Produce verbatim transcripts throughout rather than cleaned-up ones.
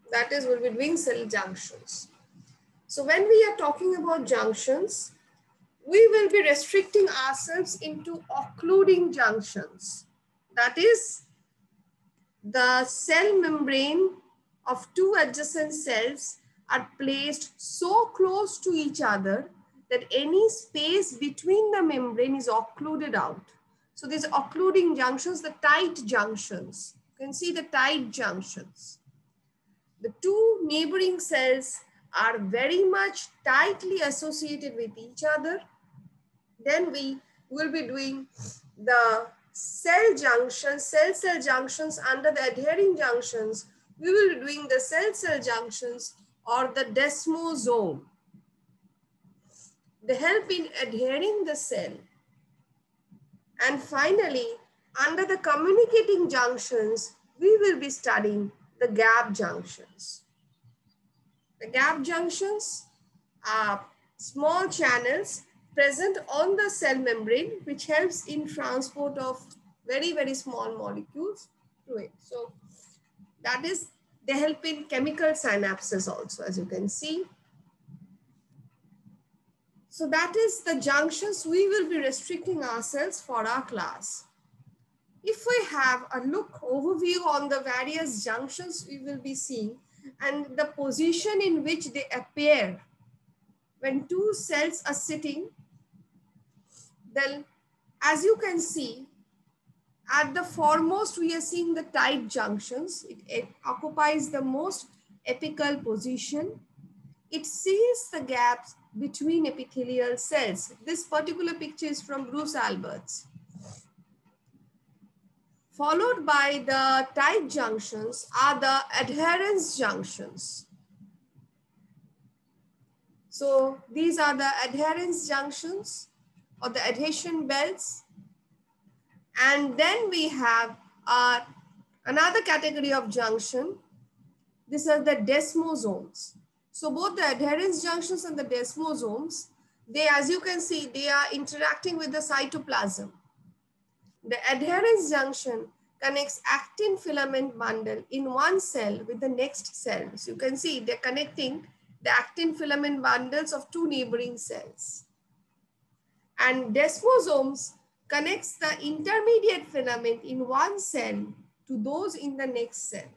That is, we'll be doing cell junctions. So when we are talking about junctions, we will be restricting ourselves into occluding junctions. That is, the cell membrane of two adjacent cells are placed so close to each other that any space between the membrane is occluded out. So these occluding junctions, the tight junctions. You can see the tight junctions. The two neighboring cells are very much tightly associated with each other. Then we will be doing the cell junctions, cell-cell junctions under the adhering junctions. We will be doing the cell-cell junctions or the desmosome. They help in adhering the cell. And finally, under the communicating junctions, we will be studying the gap junctions. The gap junctions are small channels present on the cell membrane, which helps in transport of very, very small molecules through it. So that is, they help in chemical synapses also, as you can see. So that is the junctions we will be restricting ourselves for our class. If we have a look overview on the various junctions we will be seeing and the position in which they appear when two cells are sitting, then as you can see, at the foremost we are seeing the tight junctions. It, it occupies the most apical position. It seals the gaps between epithelial cells. This particular picture is from Bruce Alberts. Followed by the tight junctions are the adherence junctions. So these are the adherence junctions or the adhesion belts. And then we have uh, another category of junction. These are the desmosomes. So both the adherence junctions and the desmosomes, they, as you can see, they are interacting with the cytoplasm. The adherence junction connects actin filament bundle in one cell with the next cell. So you can see they're connecting the actin filament bundles of two neighboring cells. And desmosomes connects the intermediate filament in one cell to those in the next cell.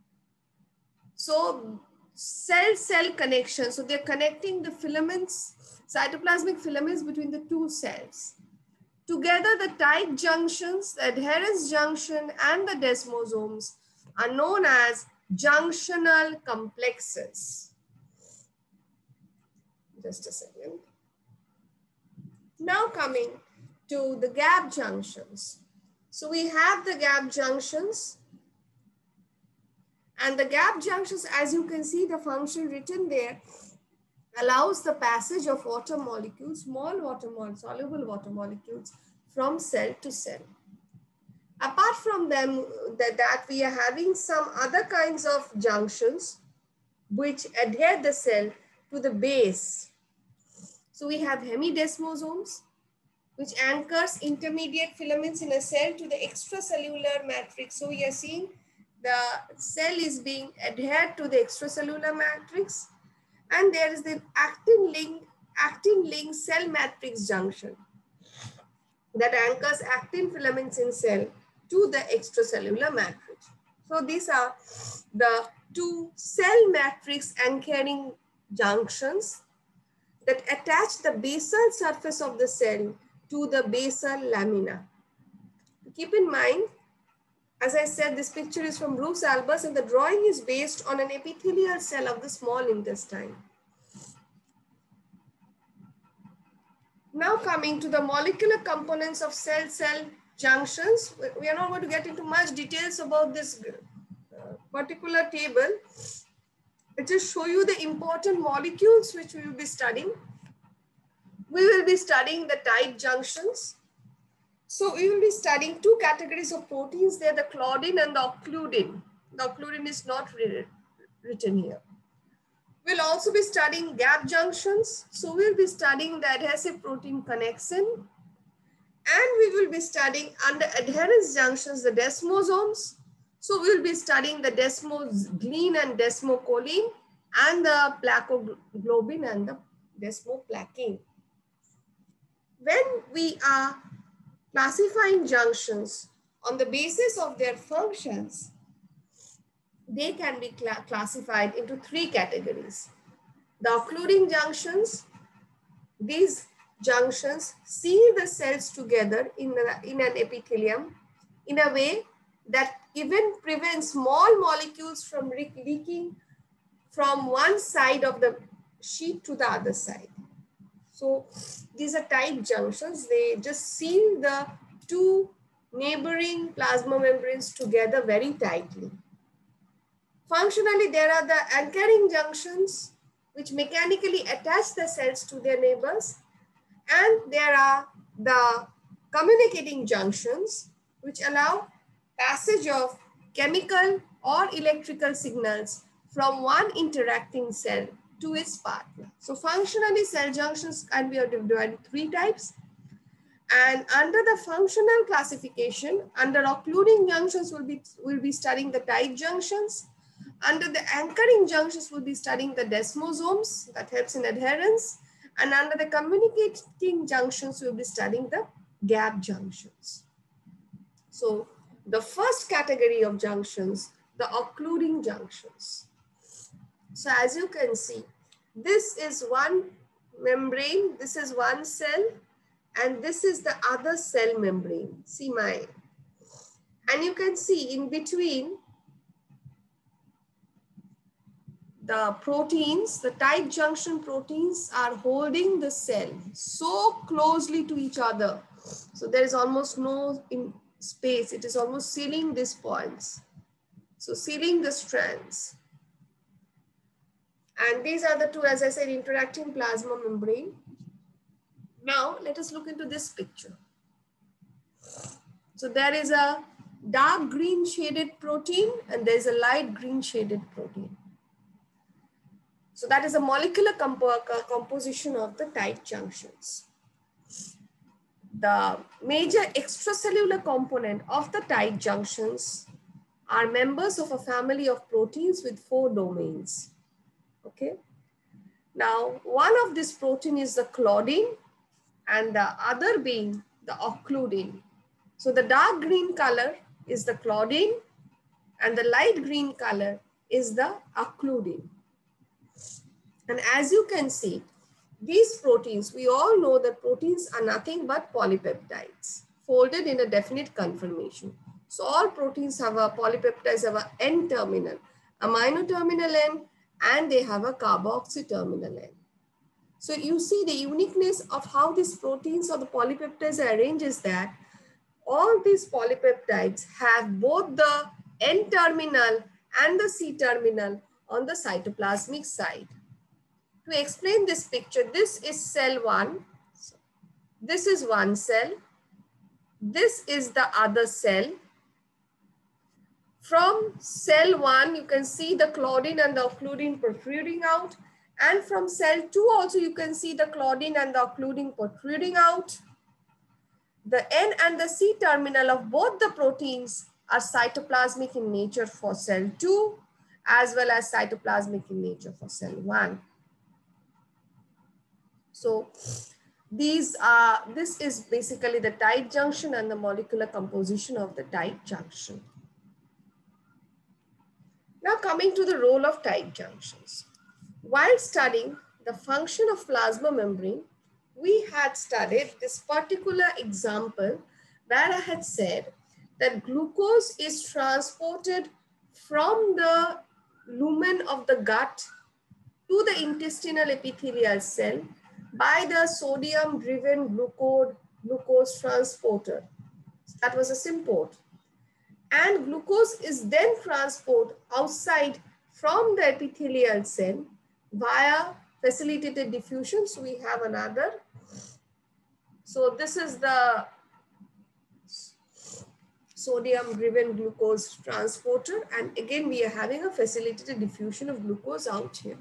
So cell-cell connection. So they're connecting the filaments, cytoplasmic filaments between the two cells. Together, the tight junctions, the adherence junction, and the desmosomes are known as junctional complexes. Just a second. Now coming to the gap junctions. So we have the gap junctions. And the gap junctions, as you can see, the function written there, allows the passage of water molecules, small water molecules, soluble water molecules from cell to cell. Apart from them, that, that we are having some other kinds of junctions which adhere the cell to the base. So we have hemidesmosomes, which anchors intermediate filaments in a cell to the extracellular matrix. So we are seeing the cell is being adhered to the extracellular matrix. And there is the actin link, actin link cell matrix junction that anchors actin filaments in cell to the extracellular matrix. So these are the two cell matrix anchoring junctions that attach the basal surface of the cell to the basal lamina. Keep in mind, as I said, this picture is from Bruce Alberts and the drawing is based on an epithelial cell of the small intestine. Now coming to the molecular components of cell-cell junctions. We are not going to get into much details about this uh, particular table. It just show you the important molecules which we will be studying. We will be studying the tight junctions. So we will be studying two categories of proteins there, the claudin and the occludin. The occludin is not written here. We'll also be studying gap junctions. So we'll be studying the adhesive protein connexin. And we will be studying under adherence junctions, the desmosomes. So we'll be studying the desmoglein and desmocholine and the plakoglobin and the desmoplakin. When we are classifying junctions on the basis of their functions, they can be cl classified into three categories. The occluding junctions, these junctions seal the cells together in, a, in an epithelium in a way that even prevents small molecules from leaking from one side of the sheet to the other side. So these are tight junctions. They just seal the two neighboring plasma membranes together very tightly. Functionally, there are the anchoring junctions which mechanically attach the cells to their neighbors, and there are the communicating junctions which allow passage of chemical or electrical signals from one interacting cell to its partner. So functionally, cell junctions can be divided into three types. And under the functional classification, under occluding junctions, we'll be, we'll be studying the tight junctions. Under the anchoring junctions, we'll be studying the desmosomes that helps in adherence. And under the communicating junctions, we'll be studying the gap junctions. So the first category of junctions, the occluding junctions. So as you can see, this is one membrane, this is one cell, and this is the other cell membrane. See my, and you can see in between the proteins, the tight junction proteins are holding the cell so closely to each other. So there is almost no in space. It is almost sealing these points. So sealing the strands. And these are the two, as I said, interacting plasma membrane. Now let us look into this picture. So there is a dark green shaded protein and there is a light green shaded protein. So that is a molecular compo composition of the tight junctions. The major extracellular component of the tight junctions are members of a family of proteins with four domains. Okay. Now, one of this protein is the claudin and the other being the occludin. So the dark green color is the claudin and the light green color is the occludin. And as you can see, these proteins, we all know that proteins are nothing but polypeptides folded in a definite conformation. So all proteins have a polypeptides have an N terminal, amino terminal N, and they have a carboxy terminal N. So you see the uniqueness of how these proteins or the polypeptides are arranged is that all these polypeptides have both the N terminal and the C terminal on the cytoplasmic side. To explain this picture, this is cell one. This is one cell. This is the other cell. From cell one, you can see the claudin and the occludin protruding out. And from cell two also, you can see the claudin and the occludin protruding out. The N and the C terminal of both the proteins are cytoplasmic in nature for cell two, as well as cytoplasmic in nature for cell one. So these are, this is basically the tight junction and the molecular composition of the tight junction. Now coming to the role of tight junctions. While studying the function of plasma membrane, we had studied this particular example where I had said that glucose is transported from the lumen of the gut to the intestinal epithelial cell by the sodium-driven glucose, glucose transporter. That was a symport. And glucose is then transported outside from the epithelial cell via facilitated diffusion. So we have another. So this is the sodium-driven glucose transporter. And again, we are having a facilitated diffusion of glucose out here.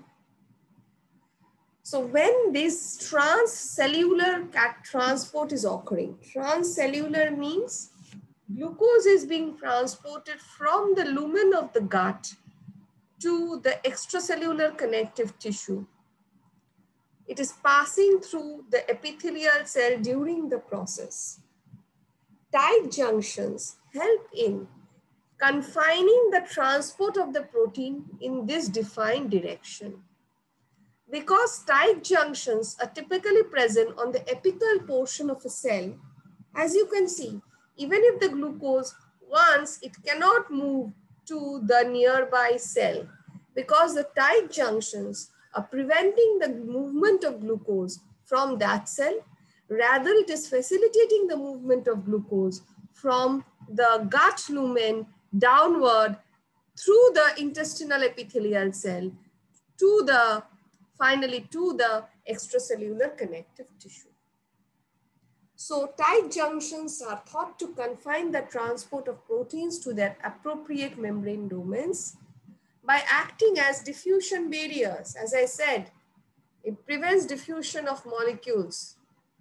So when this transcellular transport is occurring, transcellular means glucose is being transported from the lumen of the gut to the extracellular connective tissue. It is passing through the epithelial cell during the process. Tight junctions help in confining the transport of the protein in this defined direction. Because tight junctions are typically present on the apical portion of a cell, as you can see, even if the glucose wants, it cannot move to the nearby cell because the tight junctions are preventing the movement of glucose from that cell. Rather, it is facilitating the movement of glucose from the gut lumen downward through the intestinal epithelial cell to the, finally to the extracellular connective tissue. So tight junctions are thought to confine the transport of proteins to their appropriate membrane domains by acting as diffusion barriers. As I said, it prevents diffusion of molecules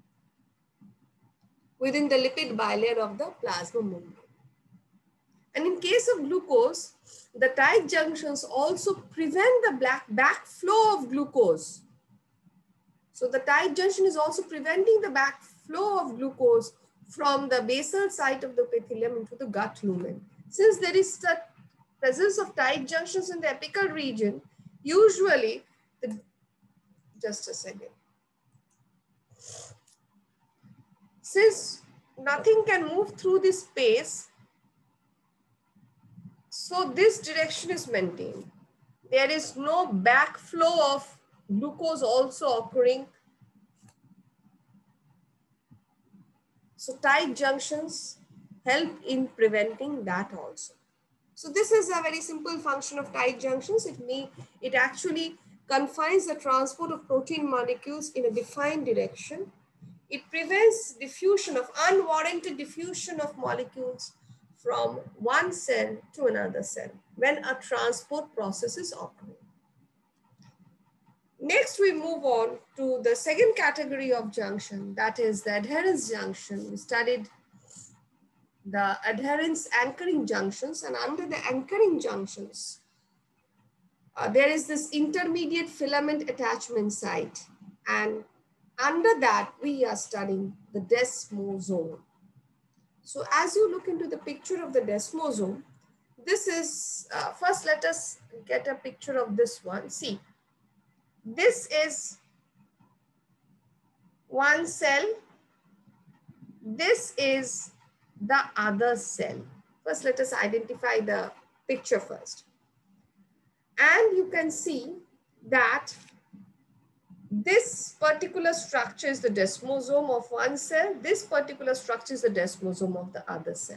within the lipid bilayer of the plasma membrane. And in case of glucose, the tight junctions also prevent the black backflow of glucose. So the tight junction is also preventing the backflow of glucose from the basal site of the epithelium into the gut lumen. Since there is the presence of tight junctions in the apical region, usually, the, just a second. Since nothing can move through this space, so this direction is maintained. There is no backflow of glucose also occurring. So tight junctions help in preventing that also. So this is a very simple function of tight junctions. It may, it actually confines the transport of protein molecules in a defined direction. It prevents diffusion of unwarranted diffusion of molecules from one cell to another cell when a transport process is occurring. Next, we move on to the second category of junction, that is the adherence junction. We studied the adherence anchoring junctions, and under the anchoring junctions, uh, there is this intermediate filament attachment site, and under that we are studying the desmosome. So as you look into the picture of the desmosome, this is, uh, first let us get a picture of this one. See, this is one cell, this is the other cell. First, let us identify the picture first. And you can see that this particular structure is the desmosome of one cell. This particular structure is the desmosome of the other cell.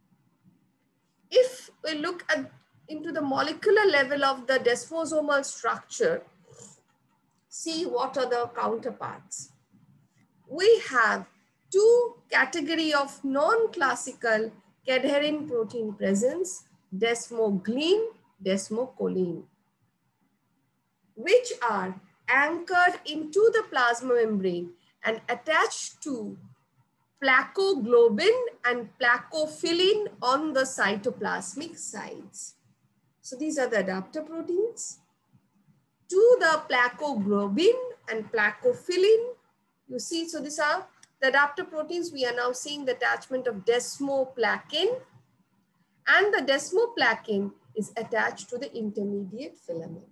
If we look at into the molecular level of the desmosomal structure, see what are the counterparts. We have two category of non-classical cadherin protein presence, desmoglein, desmocholine, which are anchored into the plasma membrane and attached to placoglobin and placophilin on the cytoplasmic sides. So these are the adapter proteins. To the placoglobin and placophilin, you see, so these are the adapter proteins. We are now seeing the attachment of desmoplakin, and the desmoplakin is attached to the intermediate filament.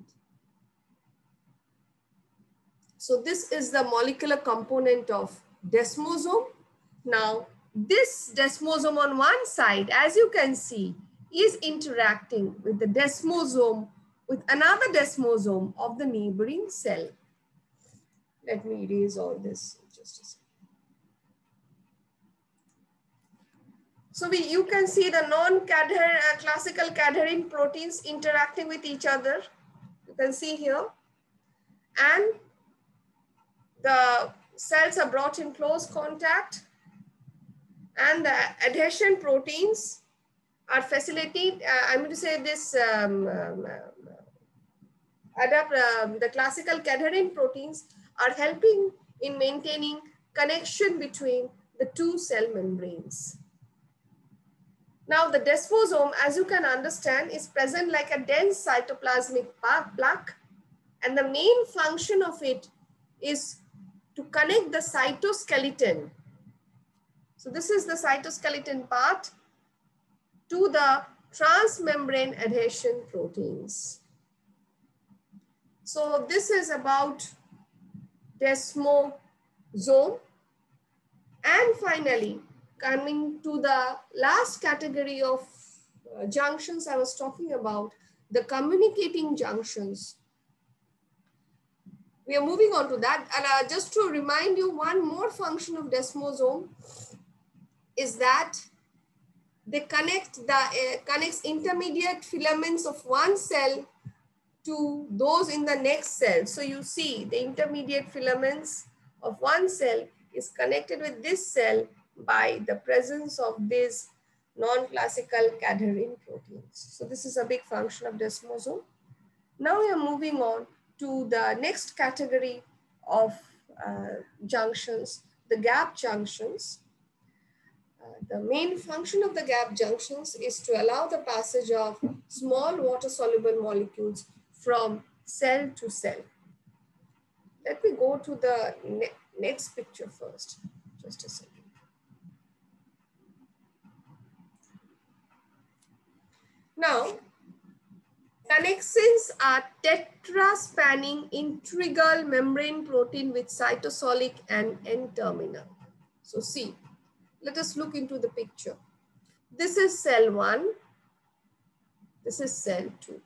So this is the molecular component of desmosome. Now, this desmosome on one side, as you can see, is interacting with the desmosome with another desmosome of the neighboring cell. Let me erase all this just a second. So we, you can see the non-cadherin, uh, classical cadherin proteins interacting with each other. You can see here. And the cells are brought in close contact, and the adhesion proteins are facilitated. Uh, I'm going to say this, um, um, adapt, um, the classical cadherin proteins are helping in maintaining connection between the two cell membranes. Now the desmosome, as you can understand, is present like a dense cytoplasmic plaque, and the main function of it is to connect the cytoskeleton. So this is the cytoskeleton part to the transmembrane adhesion proteins. So this is about desmosome. And finally, coming to the last category of uh, junctions I was talking about, the communicating junctions. We are moving on to that. And uh, just to remind you, one more function of desmosome is that they connect the uh, connects intermediate filaments of one cell to those in the next cell. So you see the intermediate filaments of one cell is connected with this cell by the presence of these non-classical cadherin proteins. So this is a big function of desmosome. Now we are moving on to the next category of uh, junctions, the gap junctions. Uh, the main function of the gap junctions is to allow the passage of small water-soluble molecules from cell to cell. Let me go to the ne next picture first. Just a second. Now, connexins are tetra-spanning integral membrane protein with cytosolic and N-terminal. So see, let us look into the picture. This is cell one. This is cell two.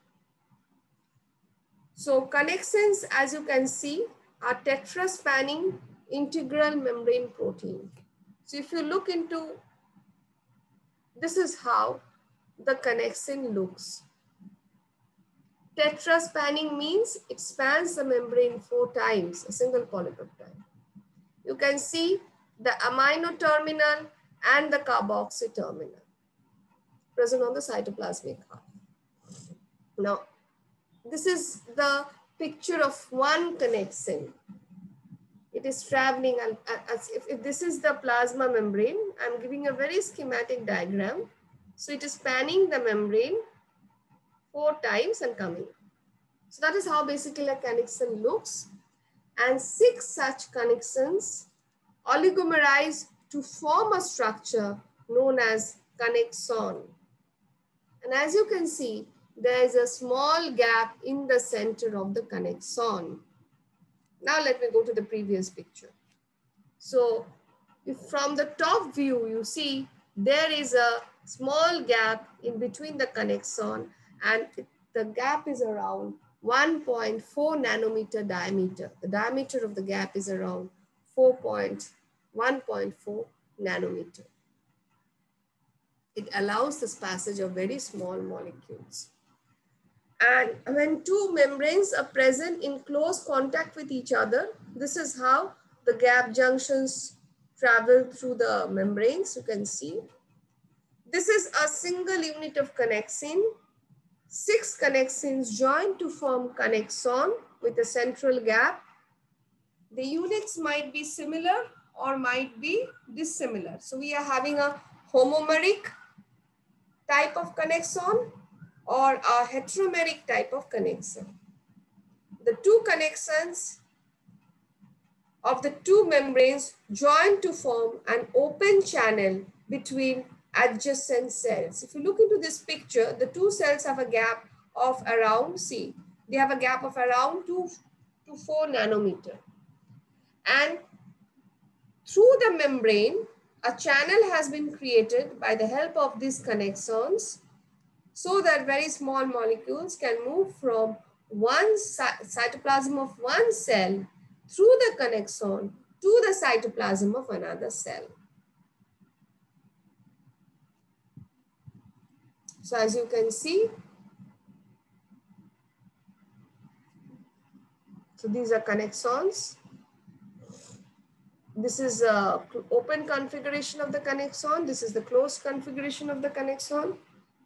So connexins, as you can see, are tetra-spanning integral membrane protein. So if you look into, this is how the connexin looks. Tetra-spanning means it spans the membrane four times, a single polypeptide. You can see the amino terminal and the carboxy terminal present on the cytoplasmic half. Now, this is the picture of one connexin. It is traveling, and as if, if this is the plasma membrane, I'm giving a very schematic diagram. So it is spanning the membrane four times and coming. So that is how basically a connexin looks. And six such connexins oligomerize to form a structure known as connexon. And as you can see, there is a small gap in the center of the connexon. Now let me go to the previous picture. So if from the top view, you see there is a small gap in between the connexon, and it, the gap is around one point four nanometer diameter. The diameter of the gap is around one point four nanometer. It allows this passage of very small molecules. And when two membranes are present in close contact with each other, this is how the gap junctions travel through the membranes. You can see this is a single unit of connexin. Six connexins join to form connexon with a central gap. The units might be similar or might be dissimilar. So we are having a homomeric type of connexon or a heteromeric type of connexin. The two connexins of the two membranes join to form an open channel between adjacent cells. If you look into this picture, the two cells have a gap of around, see, they have a gap of around two to four nanometer. And through the membrane, a channel has been created by the help of these connexons so that very small molecules can move from one cytoplasm of one cell through the connexon to the cytoplasm of another cell. So as you can see, so these are connexons. This is a open configuration of the connexon. This is the closed configuration of the connexon.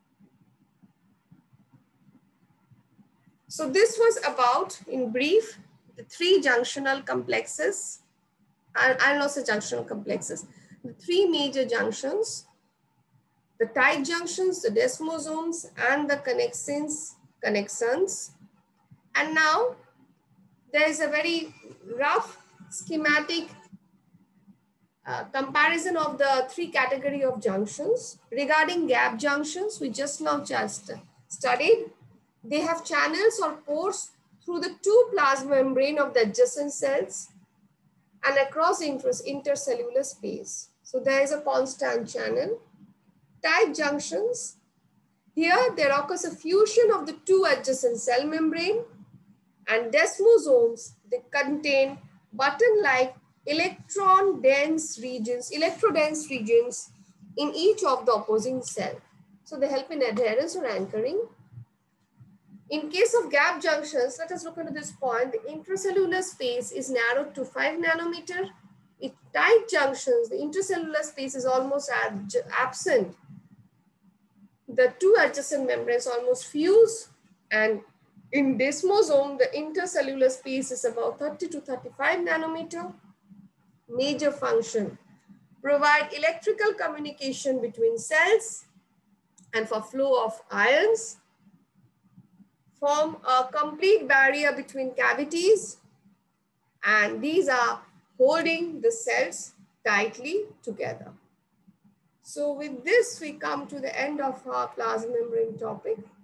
So this was about, in brief, the three junctional complexes. I, I'll not say junctional complexes. The three major junctions the tight junctions, the desmosomes, and the connexins, connexons. And now there is a very rough schematic uh, comparison of the three category of junctions. Regarding gap junctions, we just now just studied. They have channels or pores through the two plasma membrane of the adjacent cells and across intercellular space. So there is a constant channel. Tight junctions. Here there occurs a fusion of the two adjacent cell membrane, and desmosomes, they contain button-like electron-dense regions, electrodense regions in each of the opposing cell. So they help in adherence or anchoring. In case of gap junctions, let us look into this point. The intracellular space is narrowed to five nanometer. In tight junctions, the intracellular space is almost absent. The two adjacent membranes almost fuse, and in desmosome, the intercellular space is about thirty to thirty-five nanometer. Major function: provide electrical communication between cells and for flow of ions, form a complete barrier between cavities, and these are holding the cells tightly together. So with this, we come to the end of our plasma membrane topic.